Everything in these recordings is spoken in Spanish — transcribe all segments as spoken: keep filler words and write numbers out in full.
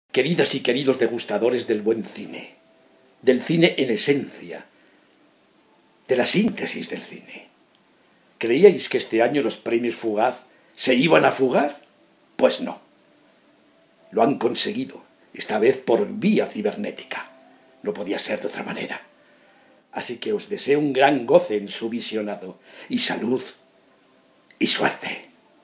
Queridas y queridos degustadores del buen cine, del cine en esencia, de la síntesis del cine. ¿Creíais que este año los premios Fugaz se iban a fugar? Pues no. Lo han conseguido, esta vez por vía cibernética. No podía ser de otra manera. Así que os deseo un gran goce en su visionado, y salud, y suerte.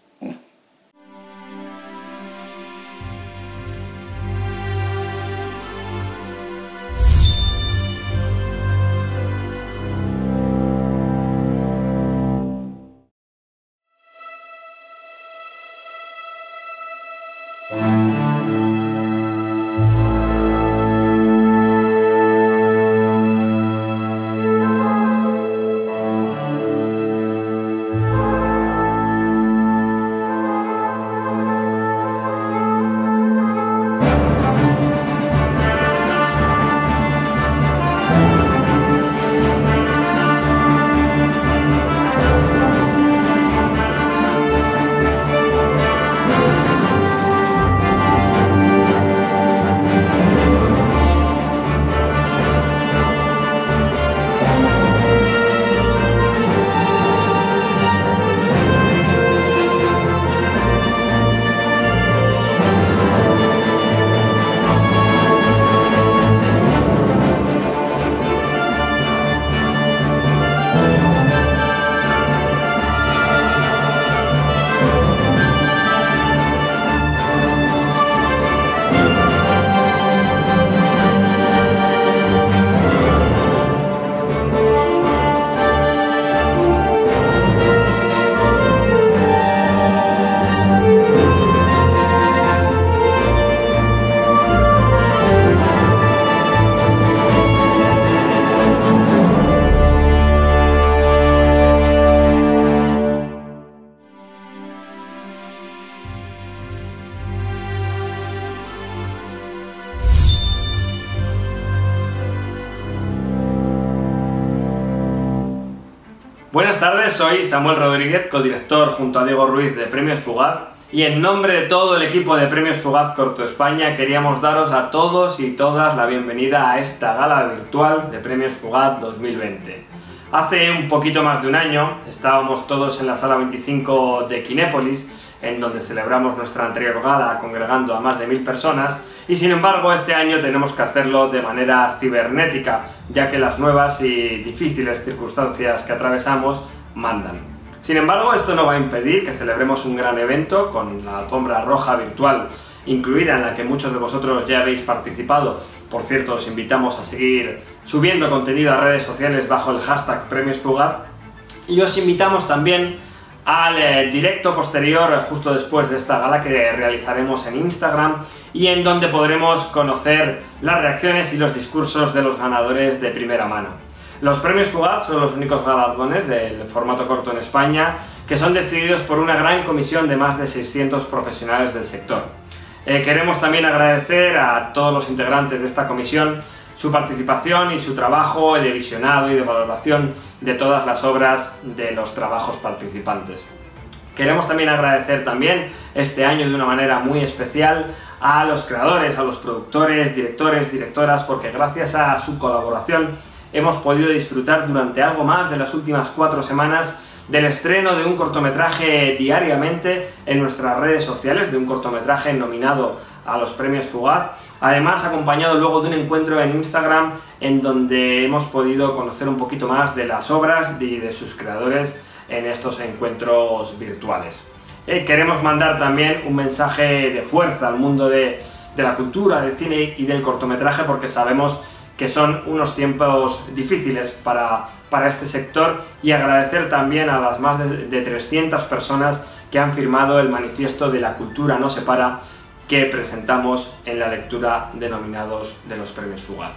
Buenas tardes, soy Samuel Rodríguez, codirector junto a Diego Ruiz de Premios Fugaz, y en nombre de todo el equipo de Premios Fugaz Corto España queríamos daros a todos y todas la bienvenida a esta gala virtual de Premios Fugaz dos mil veinte. Hace un poquito más de un año estábamos todos en la sala veinticinco de Kinépolis, en donde celebramos nuestra anterior gala congregando a más de mil personas, y sin embargo este año tenemos que hacerlo de manera cibernética, ya que las nuevas y difíciles circunstancias que atravesamos mandan. Sin embargo, esto no va a impedir que celebremos un gran evento con la alfombra roja virtual incluida, en la que muchos de vosotros ya habéis participado. Por cierto, os invitamos a seguir subiendo contenido a redes sociales bajo el hashtag Premios Fugaz, y os invitamos también al eh, directo posterior, justo después de esta gala, que realizaremos en Instagram, y en donde podremos conocer las reacciones y los discursos de los ganadores de primera mano. Los Premios Fugaz son los únicos galardones del formato corto en España que son decididos por una gran comisión de más de seiscientos profesionales del sector. Eh, queremos también agradecer a todos los integrantes de esta comisión su participación y su trabajo de visionado y de valoración de todas las obras de los trabajos participantes. Queremos también agradecer también este año de una manera muy especial a los creadores, a los productores, directores, directoras, porque gracias a su colaboración hemos podido disfrutar durante algo más de las últimas cuatro semanas del estreno de un cortometraje diariamente en nuestras redes sociales, de un cortometraje nominado a los Premios Fugaz, además acompañado luego de un encuentro en Instagram en donde hemos podido conocer un poquito más de las obras y de sus creadores en estos encuentros virtuales. Eh, queremos mandar también un mensaje de fuerza al mundo de, de la cultura, del cine y del cortometraje, porque sabemos que son unos tiempos difíciles para, para este sector, y agradecer también a las más de, de trescientas personas que han firmado el manifiesto de La cultura no se para, que presentamos en la lectura de nominados de los Premios Fugaz.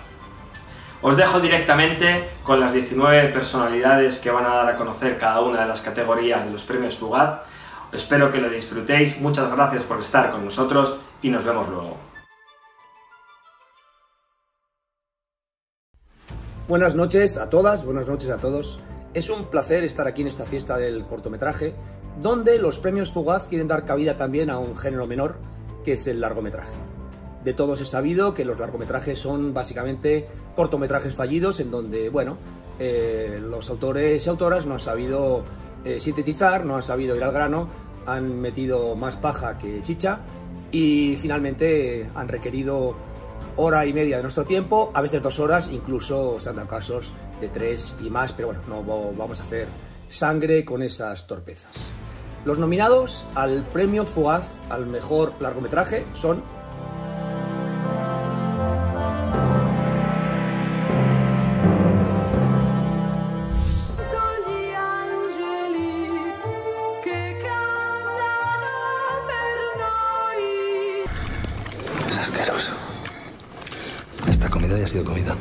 Os dejo directamente con las diecinueve personalidades que van a dar a conocer cada una de las categorías de los Premios Fugaz. Espero que lo disfrutéis, muchas gracias por estar con nosotros y nos vemos luego. Buenas noches a todas, buenas noches a todos. Es un placer estar aquí en esta fiesta del cortometraje, donde los Premios Fugaz quieren dar cabida también a un género menor, que es el largometraje. De todos es sabido que los largometrajes son básicamente cortometrajes fallidos en donde, bueno, eh, los autores y autoras no han sabido eh, sintetizar, no han sabido ir al grano, han metido más paja que chicha y finalmente eh, han requerido hora y media de nuestro tiempo, a veces dos horas, incluso se han dado casos de tres y más, pero bueno, no vamos a hacer sangre con esas torpezas. Los nominados al premio Fugaz al mejor largometraje son Es asqueroso. Esta comida ya ha sido comida.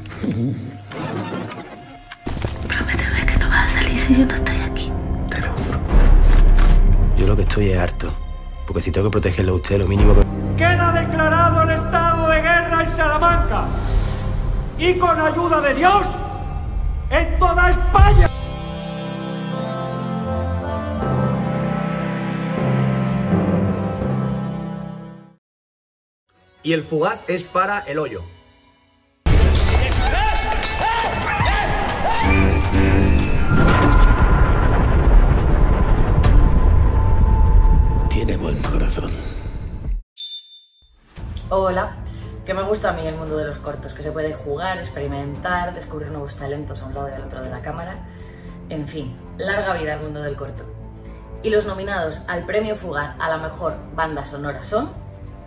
Prométeme que no vas a salir si yo no estoy aquí. Te lo juro. Yo lo que estoy es harto. Porque si tengo que protegerlo a usted, lo mínimo que... Queda declarado el estado de guerra en Salamanca. Y con ayuda de Dios, en toda España. y el Fugaz es para El Hoyo. Tiene buen corazón. Hola, que me gusta a mí el mundo de los cortos, que se puede jugar, experimentar, descubrir nuevos talentos a un lado y al otro de la cámara. En fin, larga vida al mundo del corto. Y los nominados al premio Fugaz a la mejor banda sonora son...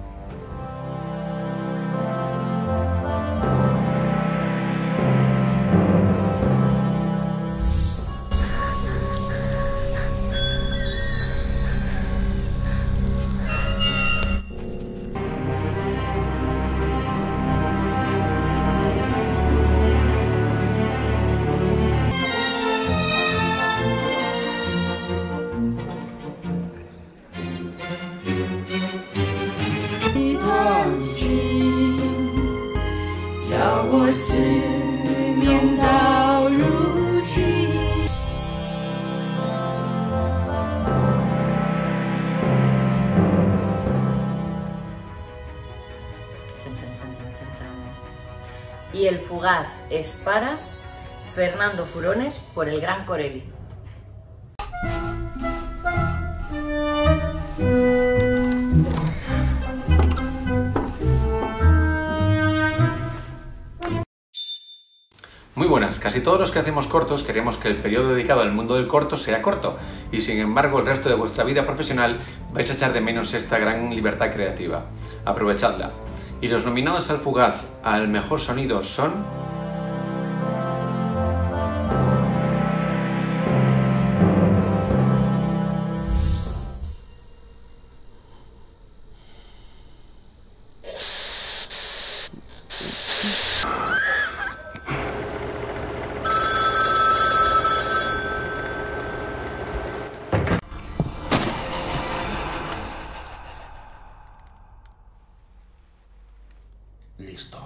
Y el Fugaz es para Fernando Furones por El Gran Corelli. Muy buenas, casi todos los que hacemos cortos queremos que el periodo dedicado al mundo del corto sea corto y sin embargo el resto de vuestra vida profesional vais a echar de menos esta gran libertad creativa. Aprovechadla. Y los nominados al Fugaz al mejor sonido son... Listo.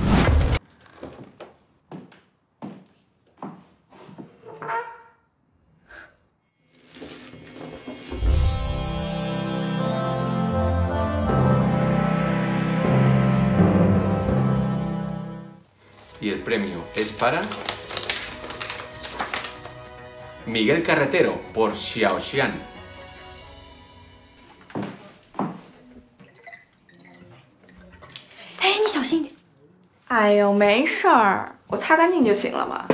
Y el premio es para... Miguel Carretero por Xiaoxian. 小心一点。哎呦，没事儿，我擦干净就行了嘛。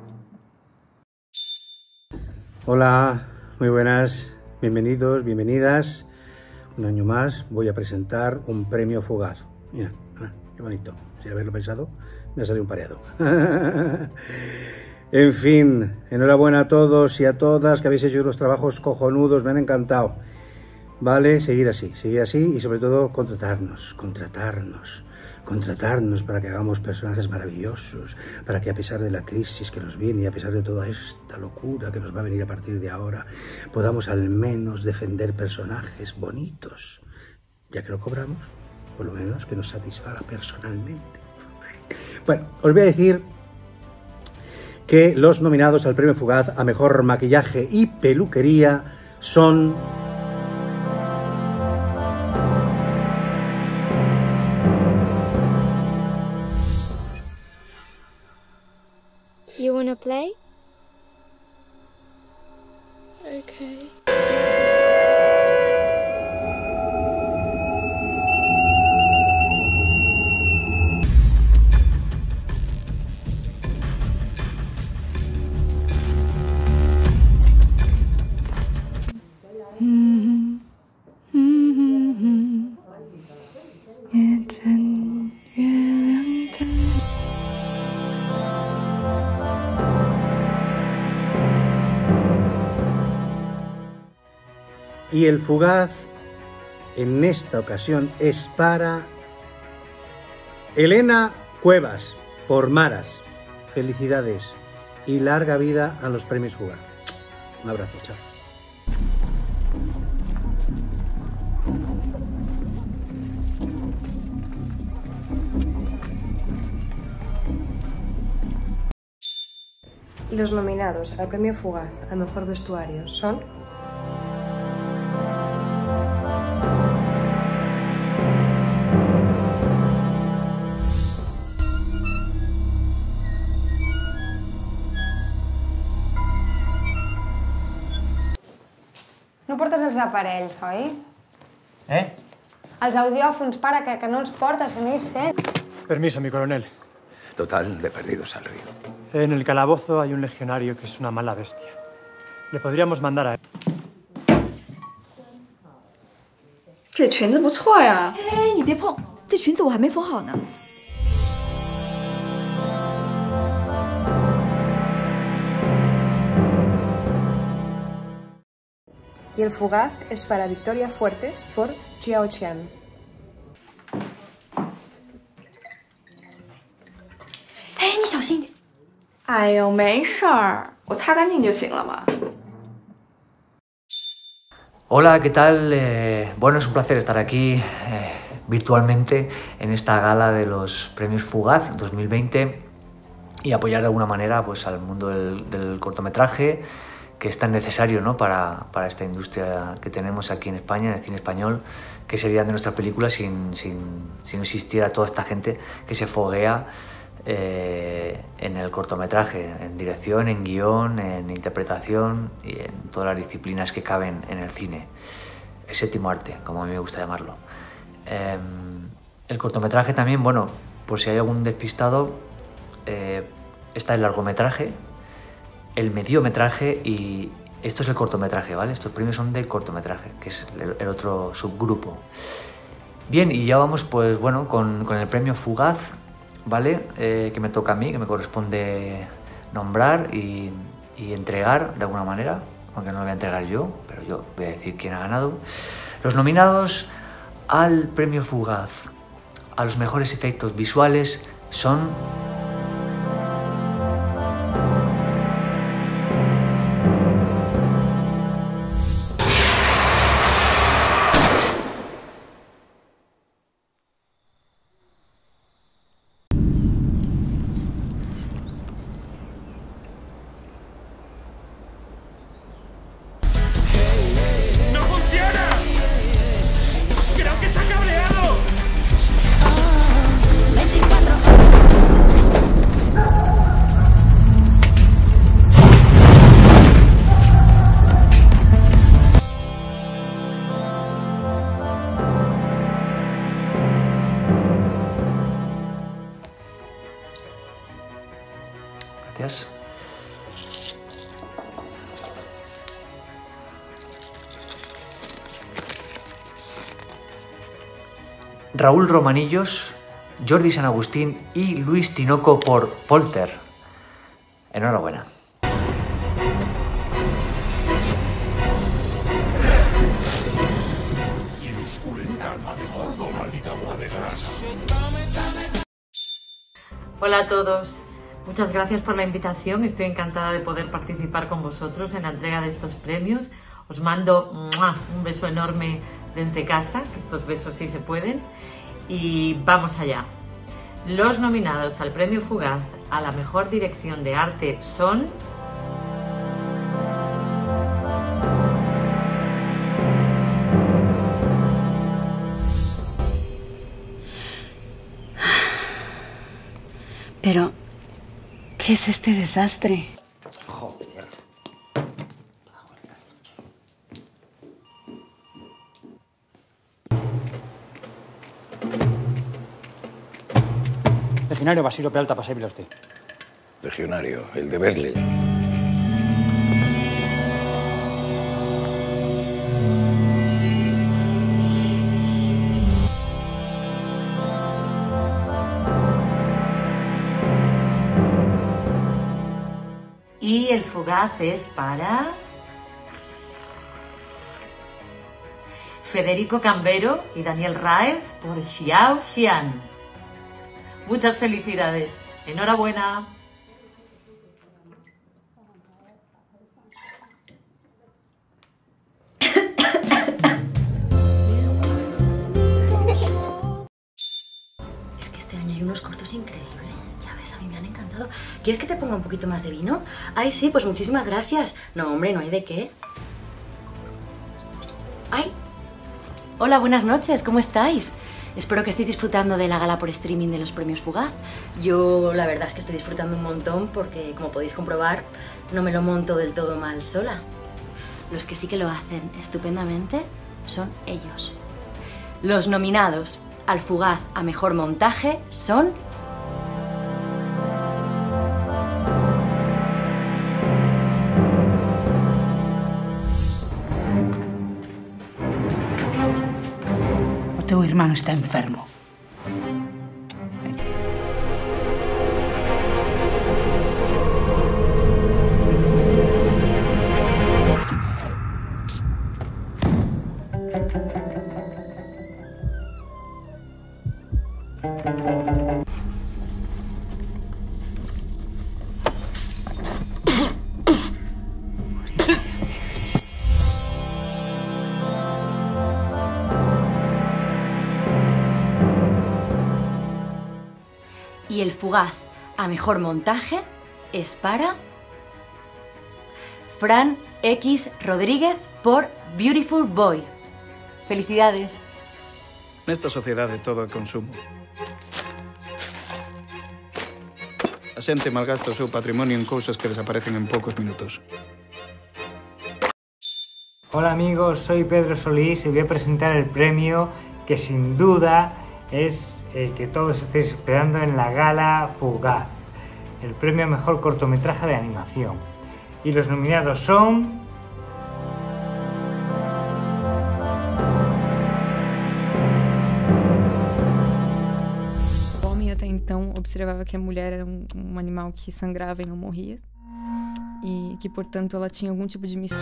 Hola, muy buenas, bienvenidos, bienvenidas. Un año más voy a presentar un premio Fugaz. Mira, ah, qué bonito. Sin haberlo pensado, me ha salido un pareado. En fin, enhorabuena a todos y a todas que habéis hecho unos trabajos cojonudos, me han encantado. Vale, seguir así, seguir así y sobre todo contratarnos, contratarnos. Contratarnos para que hagamos personajes maravillosos, para que a pesar de la crisis que nos viene y a pesar de toda esta locura que nos va a venir a partir de ahora, podamos al menos defender personajes bonitos. Ya que lo cobramos, por lo menos que nos satisfaga personalmente. Bueno, os voy a decir que los nominados al premio Fugaz a mejor maquillaje y peluquería son... Wanna play? Okay. Y el fugaz en esta ocasión es para Elena Cuevas, por Maras. Felicidades y larga vida a los premios Fugaz. Un abrazo, chao. Los nominados al premio Fugaz al mejor vestuario son No portes els aparells, oi? ¿Eh? Els audiòfons, para, que, que no els portes, que no hi sent. Permiso, mi coronel. Total de perdidos al río. En el calabozo hay un legionario que es una mala bestia. Le podríamos mandar a él. 这裙子不错呀。 哎，你别碰，这裙子我还没缝好呢。 y el fugaz es para Victoria Fuertes por Jiao Qian. 哎，你小心一点。 哎呦，没事儿，我擦干净就行了嘛。 Hola, ¿qué tal? Eh, bueno, es un placer estar aquí eh, virtualmente en esta gala de los premios Fugaz dos mil veinte y apoyar de alguna manera pues, al mundo del, del cortometraje, que es tan necesario, ¿no? para, para esta industria que tenemos aquí en España, en el cine español, que serían de nuestras películas sin, sin, si no existiera toda esta gente que se foguea eh, en el cortometraje, en dirección, en guión, en interpretación y en todas las disciplinas que caben en el cine. El séptimo arte, como a mí me gusta llamarlo. Eh, el cortometraje también, bueno, por si hay algún despistado, eh, está el largometraje, el mediometraje y esto es el cortometraje, ¿vale? Estos premios son de cortometraje, que es el, el otro subgrupo. Bien, y ya vamos, pues bueno, con, con el premio Fugaz, ¿vale? Eh, que me toca a mí, que me corresponde nombrar y, y entregar de alguna manera, aunque no lo voy a entregar yo, pero yo voy a decir quién ha ganado. Los nominados al premio Fugaz a los mejores efectos visuales son... Gracias. Raúl Romanillos, Jordi San Agustín y Luis Tinoco por Polter. Enhorabuena. Hola a todos. Muchas gracias por la invitación, estoy encantada de poder participar con vosotros en la entrega de estos premios. Os mando ¡mua! Un beso enorme desde casa, que estos besos sí se pueden, y vamos allá. Los nominados al premio Fugaz a la mejor dirección de arte son... Pero... ¿Qué es este desastre? Joder. Legionario Basilio Peralta, pasémelo usted. Legionario, el de Berle. Y el fugaz es para Federico Cambero y Daniel Raez por Xiao Xian. Muchas felicidades. Enhorabuena. Es que este año hay unos cortos increíbles. Ya ves, a mí me han encantado. ¿Quieres que te ponga un poquito más de vino? Ay, sí, pues muchísimas gracias. No, hombre, no hay de qué. Ay. Hola, buenas noches, ¿cómo estáis? Espero que estéis disfrutando de la gala por streaming de los premios Fugaz. Yo la verdad es que estoy disfrutando un montón porque, como podéis comprobar, no me lo monto del todo mal sola. Los que sí que lo hacen estupendamente son ellos. Los nominados al Fugaz a Mejor Montaje son... Tu hermano está enfermo. Y el Fugaz a Mejor Montaje es para Fran X Rodríguez por Beautiful Boy. ¡Felicidades! Nesta sociedade todo é consumo. A xente malgasta o seu patrimonio en cousas que desaparecen en poucos minutos. Hola amigos, soy Pedro Solís y voy a presentar el premio que sin duda es el que todos estéis esperando en la gala Fugaz, el premio a mejor cortometraje de animación. Y los nominados son... O homem até então observava que a mulher era um, um animal que sangrava e não morria, e que, portanto, ela tinha algum tipo de missão.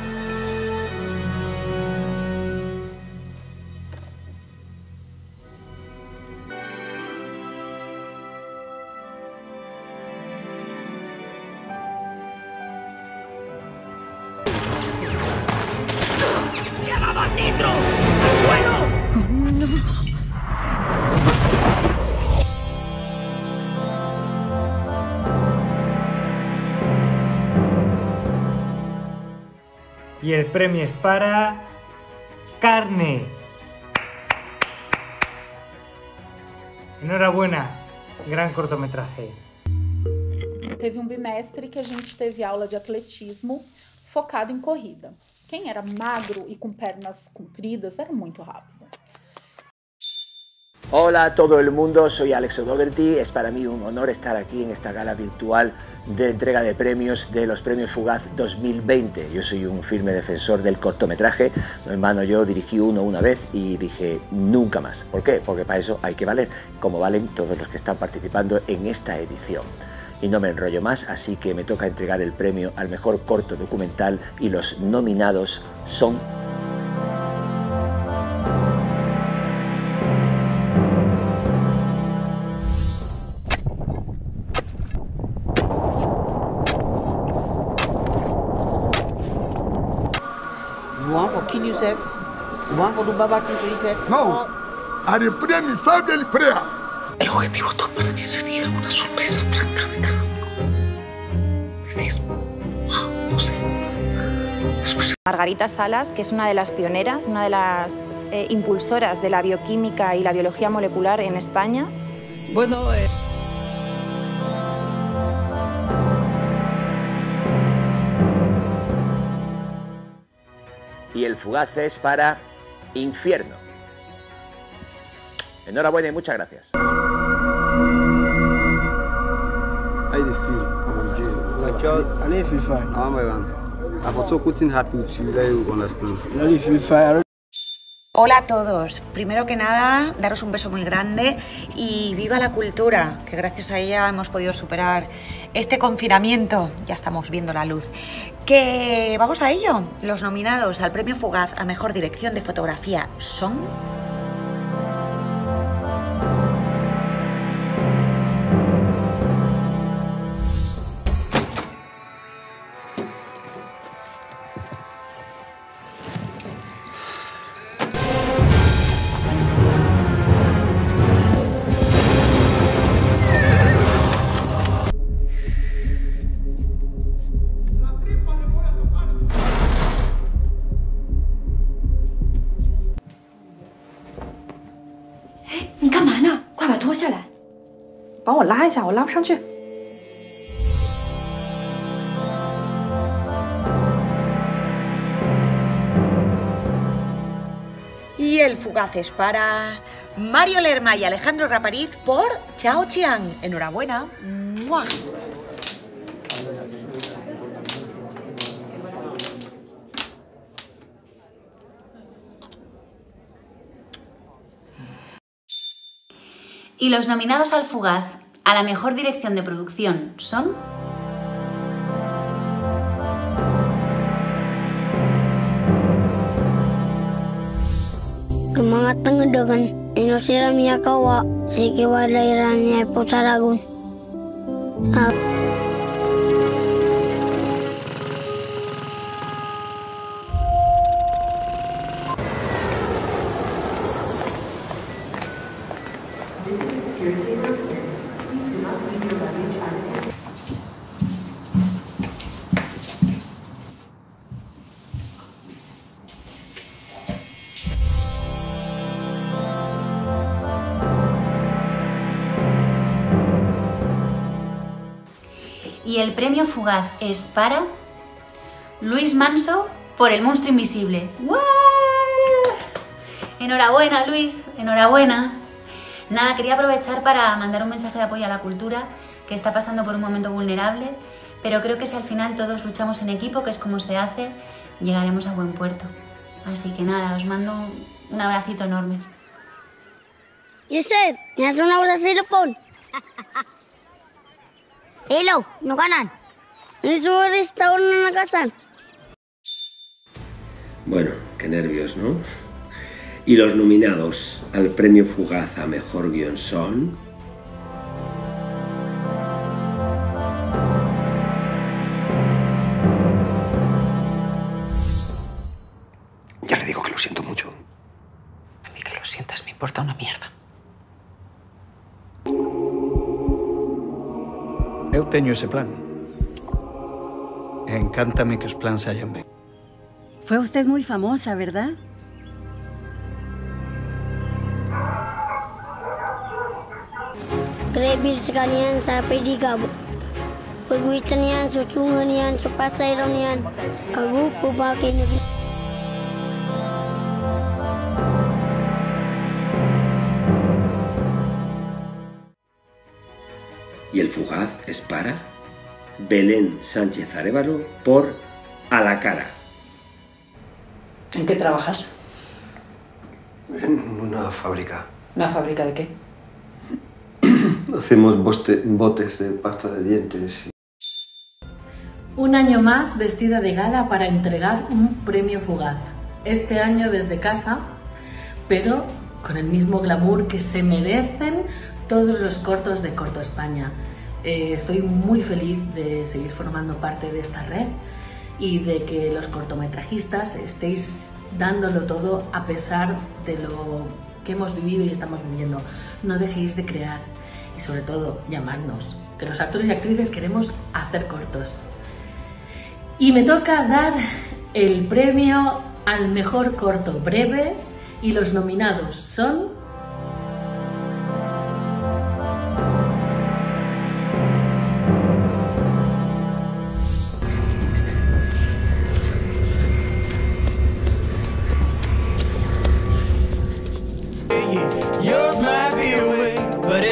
¡Nitro! ¡Al suelo! Oh, no. Y el premio es para... Carne. Enhorabuena, gran cortometraje. Teve um bimestre que a gente teve aula de atletismo focado em corrida. Quem era magro y con pernas compridas era muy rápido. Hola a todo el mundo, soy Alex O'Doherty. Es para mí un honor estar aquí en esta gala virtual de entrega de premios de los Premios Fugaz dos mil veinte. Yo soy un firme defensor del cortometraje. Mi hermano y yo dirigí uno una vez y dije nunca más. ¿Por qué? Porque para eso hay que valer, como valen todos los que están participando en esta edición. Y no me enrollo más, así que me toca entregar el premio al mejor corto documental y los nominados son... You want for kill yourself? You want for do bad things to yourself? No, I pray mi family prayer. El objetivo tomar mí sería una sonrisa blanca de cada uno. Decir, wow, no sé. Margarita Salas, que es una de las pioneras, una de las eh, impulsoras de la bioquímica y la biología molecular en España. Bueno, eh... Y el fugaz es para Infierno. Enhorabuena y muchas gracias. How do you feel? Like just, I don't feel fine. Oh my God. I'm so happy with you. Let you understand. I don't feel fine. Hola a todos. Primero que nada, daros un beso muy grande y viva la cultura, que gracias a ella hemos podido superar este confinamiento. Ya estamos viendo la luz. Que vamos a ello. Los nominados al Premio Fugaz a Mejor Dirección de Fotografía son... Y el fugaz es para Mario Lerma y Alejandro Rapariz por Chao Chiang. Enhorabuena. ¡Mua! Y los nominados al Fugaz a la mejor dirección de producción son... Lumangatang dagan inosira miyakawa sikiwa dairanya Pusaragun. Y el premio Fugaz es para Luis Manso por El monstruo invisible. ¡Wow! Enhorabuena, Luis, enhorabuena. Nada, quería aprovechar para mandar un mensaje de apoyo a la cultura, que está pasando por un momento vulnerable, pero creo que si al final todos luchamos en equipo, que es como se hace, llegaremos a buen puerto. Así que nada, os mando un abracito enorme. Yusir, ¿me haces un abrazo de telepon? Hello, no ganan. Ini semua restaurant nakasan. Bueno, qué nervios, ¿no? Y los nominados al Premio Fugaz a Mejor Guión son... Ya le digo que lo siento mucho. A mí que lo sientas me importa una mierda. Eu teño ese plan. E encántame que os plans saian ben. Fue usted muy famosa, ¿verdad? Krebis sekalian sampai di gabuk. Pegwitan yan, susungan yan, supasairan yan. Aku pubakin lagi. Y el Fugaz es para Belén Sánchez Arévalo por A la cara. ¿En qué trabajas? En una fábrica. ¿Una fábrica de qué? Hacemos boste, botes de pasta de dientes. Un año más vestida de gala para entregar un premio Fugaz. Este año desde casa, pero con el mismo glamour que se merecen todos los cortos de Corto España. Eh, estoy muy feliz de seguir formando parte de esta red y de que los cortometrajistas estéis dándolo todo a pesar de lo que hemos vivido y estamos viviendo. No dejéis de crear y sobre todo llamadnos, que los actores y actrices queremos hacer cortos. Y me toca dar el premio al mejor corto breve y los nominados son...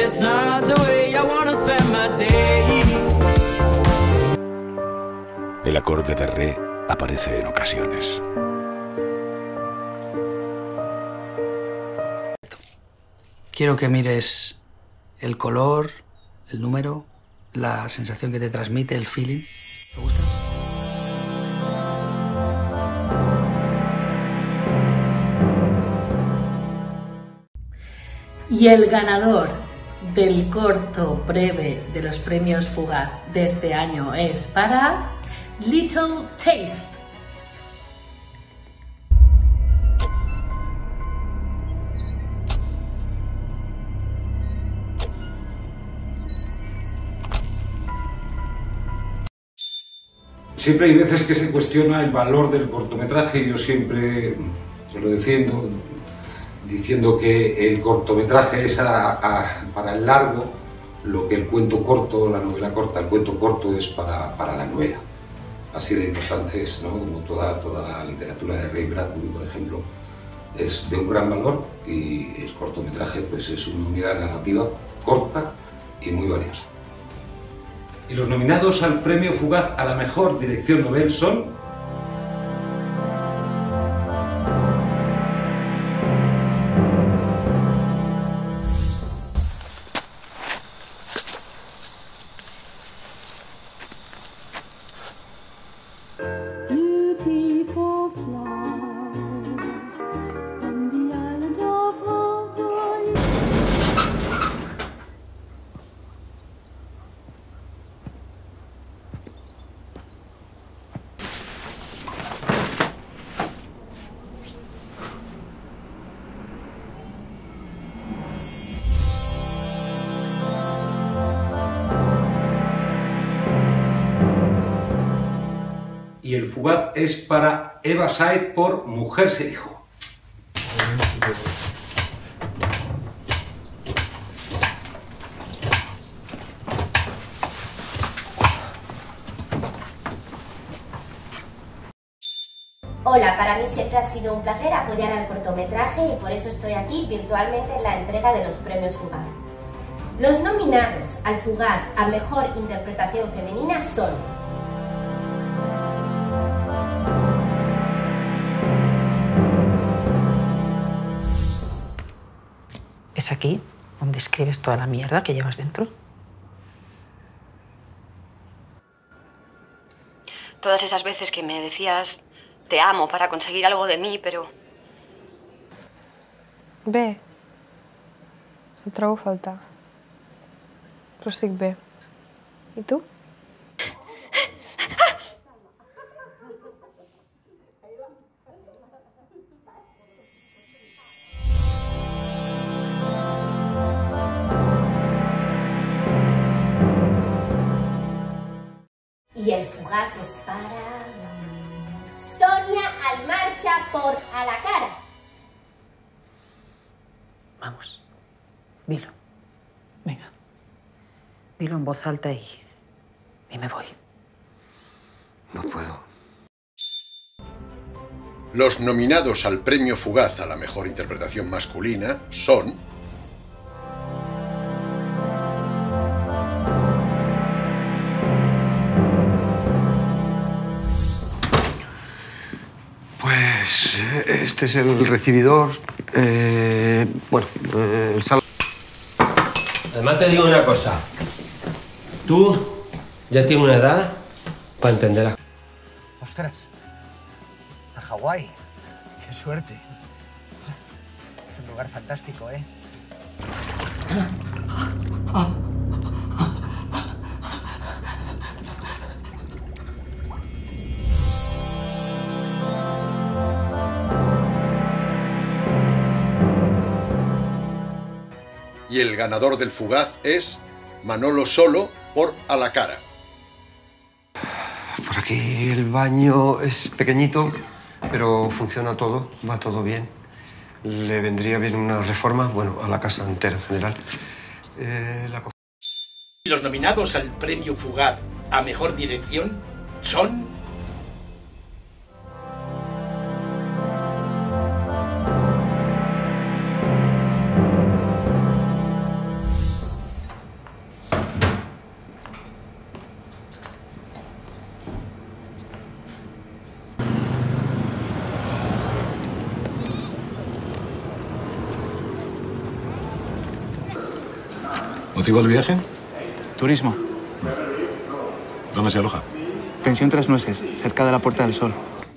it's not the way I wanna spend my day. El acorde de re aparece en ocasiones. Quiero que mires el color, el número, la sensación que te transmite, el feeling. ¿Te gusta? Y el ganador del corto breve de los premios Fugaz de este año es para Little Taste. Siempre hay veces que se cuestiona el valor del cortometraje y yo siempre lo defiendo diciendo que el cortometraje es a, a, para el largo lo que el cuento corto, la novela corta, el cuento corto es para, para la novela. Así de importante es, ¿no? Como toda, toda la literatura de Ray Bradbury, por ejemplo, es de un gran valor y el cortometraje pues, es una unidad narrativa corta y muy valiosa. Y los nominados al premio Fugaz a la mejor dirección novel son... Y el Fugaz es para Eva Saez por Mujer se dijo. Hola, para mí siempre ha sido un placer apoyar al cortometraje y por eso estoy aquí virtualmente en la entrega de los premios Fugaz. Los nominados al Fugaz a Mejor Interpretación Femenina son... ¿Es aquí donde escribes toda la mierda que llevas dentro? Todas esas veces que me decías te amo para conseguir algo de mí, pero... Bé, et trobo a faltar. Però estic bé. I tu? Y el Fugaz es para... Sonia Almarcha por A la cara. Vamos, dilo. Venga. Dilo en voz alta y... y me voy. No puedo. Los nominados al premio Fugaz a la mejor interpretación masculina son... Pues este es el recibidor. Eh, bueno, eh, el salón. Además te digo una cosa. Tú ya tienes una edad para entender las... Ostras, a Hawái. Qué suerte. Es un lugar fantástico, ¿eh? Y el ganador del Fugaz es Manolo Solo por A la cara. Por aquí el baño es pequeñito, pero funciona todo, va todo bien. Le vendría bien una reforma, bueno, a la casa entera en general. Eh, la... Los nominados al premio Fugaz a mejor dirección son... ¿Motivo del viaje? Turismo. ¿Dónde se aloja? Pensión Tres Nueces, cerca de la Puerta del Sol.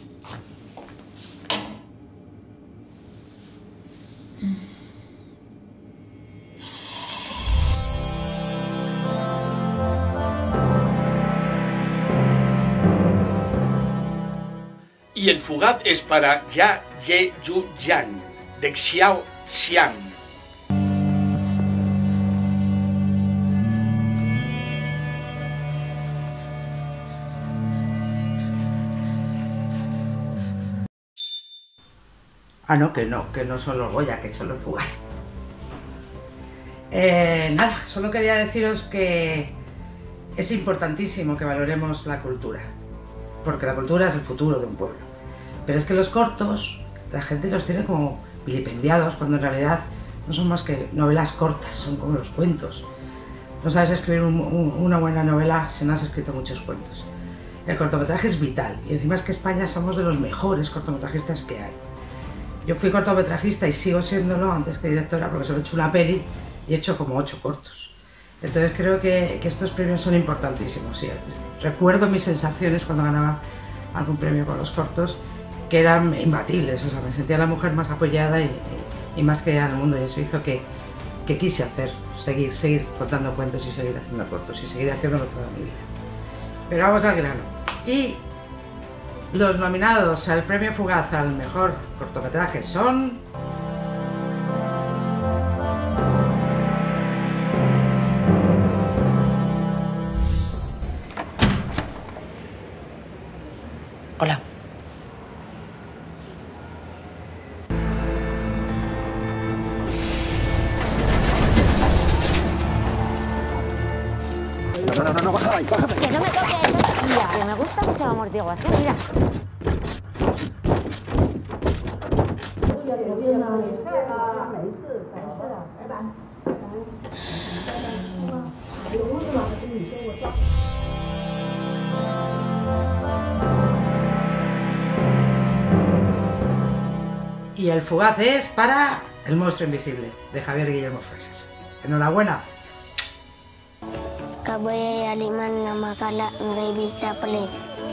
Y el fugaz es para Ya Ye Yu Yan, de Xiao Xiang. Ah, no, que no, que no son los Goya, que son los Fugaz. Eh, nada, solo quería deciros que es importantísimo que valoremos la cultura, porque la cultura es el futuro de un pueblo. Pero es que los cortos, la gente los tiene como vilipendiados, cuando en realidad no son más que novelas cortas, son como los cuentos. No sabes escribir un, un, una buena novela si no has escrito muchos cuentos. El cortometraje es vital, y encima es que España somos de los mejores cortometrajistas que hay. Yo fui cortometrajista y sigo siéndolo antes que directora, porque solo he hecho una peli y he hecho como ocho cortos. Entonces creo que, que estos premios son importantísimos. ¿Sí? Recuerdo mis sensaciones cuando ganaba algún premio con los cortos, que eran imbatibles. O sea, me sentía la mujer más apoyada y, y, y más que en el mundo, y eso hizo que, que quise hacer, seguir, seguir contando cuentos y seguir haciendo cortos y seguir haciéndolo toda mi vida. Pero vamos al grano. Y los nominados al Premio Fugaz al mejor cortometraje son... Hola. No, no, no, no, baja ahí, bájate. Que no me toques. Mira, que me gusta mucho el amortiguación, mira. Y el Fugaz es para El monstruo invisible, de Javier Guillermo Fraser. Enhorabuena. Kabaya aliman na makala ng bisa pala.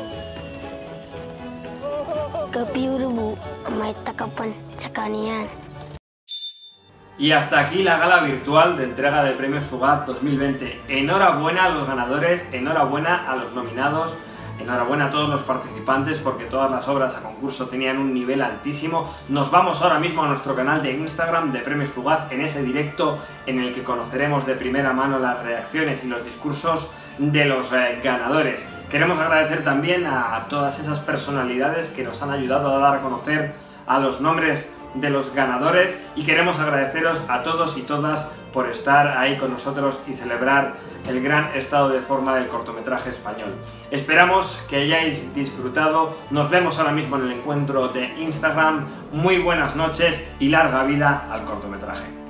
Kapiurubu may takapan sa kaniyan. Y hasta aquí la gala virtual de entrega de Premios Fugaz dos mil veinte. Enhorabuena a los ganadores, enhorabuena a los nominados, enhorabuena a todos los participantes, porque todas las obras a concurso tenían un nivel altísimo. Nos vamos ahora mismo a nuestro canal de Instagram de Premios Fugaz, en ese directo en el que conoceremos de primera mano las reacciones y los discursos de los eh, ganadores. Queremos agradecer también a todas esas personalidades que nos han ayudado a dar a conocer a los nombres de los ganadores, y queremos agradeceros a todos y todas por estar ahí con nosotros y celebrar el gran estado de forma del cortometraje español. Esperamos que hayáis disfrutado. Nos vemos ahora mismo en el encuentro de Instagram. Muy buenas noches y larga vida al cortometraje.